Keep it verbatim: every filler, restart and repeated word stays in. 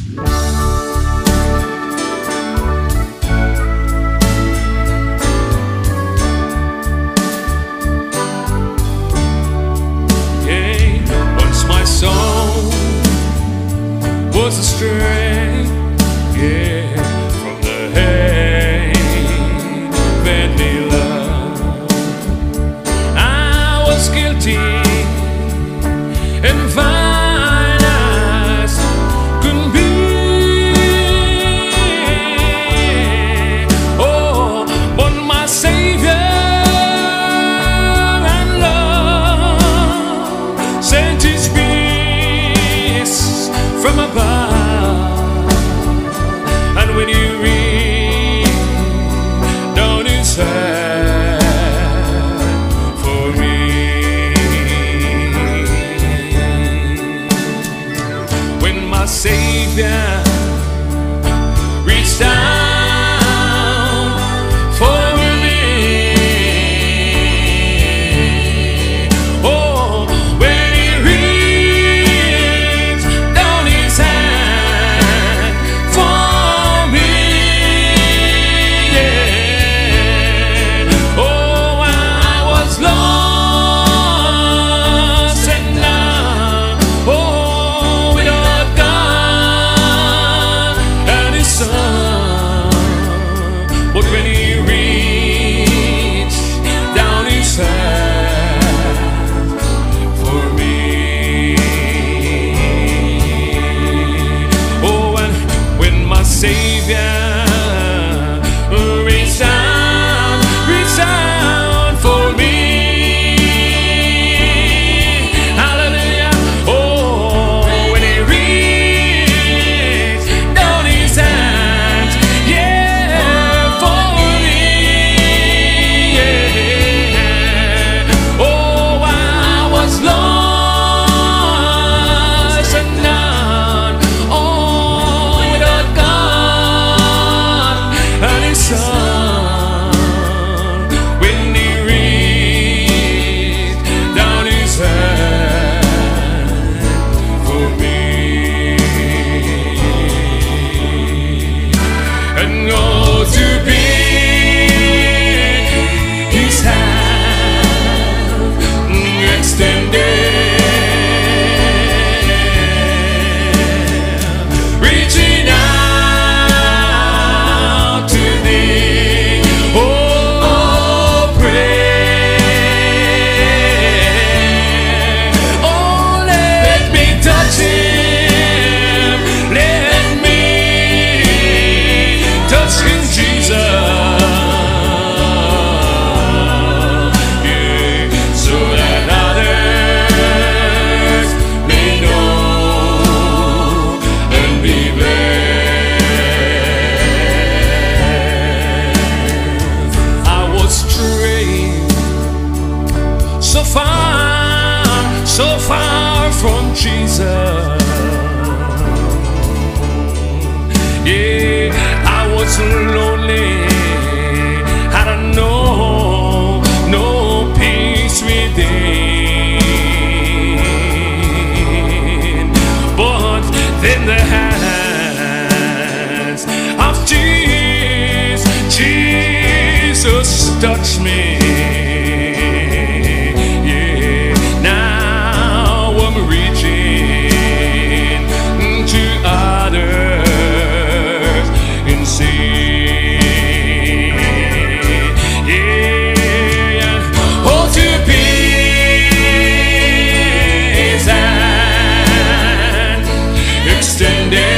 Was astray, yeah, from the heavenly love. I was guilty and fine as couldn't be. Oh, but my Savior and love sent His peace from above. And when you read down His hand for me, when my Savior reached down for me, oh, when He reached down His hand for me, yeah. Oh, I was lost and now, oh, without God and His Son. But when He reached down His hand for me, oh, and when my Savior reached down, reached down for me, hallelujah. Oh, when He reached down His hands, yeah, for me, yeah. Oh, I was lost and none, oh, without God and His Son. When He reached down His hand for me, and oh, to be His hand extended, reaching out to Thee, oh, pray. Oh, let me touch Him, let me touch Him, Jesus, yeah, so that others may know and be blessed. I was straying so far, so far from Jesus. Yeah, I was lonely, had no, no peace within. But then the hands of Jesus, Jesus touched me. Yeah, now I'm reaching to others in sin. Yeah, oh, to be His hand extended,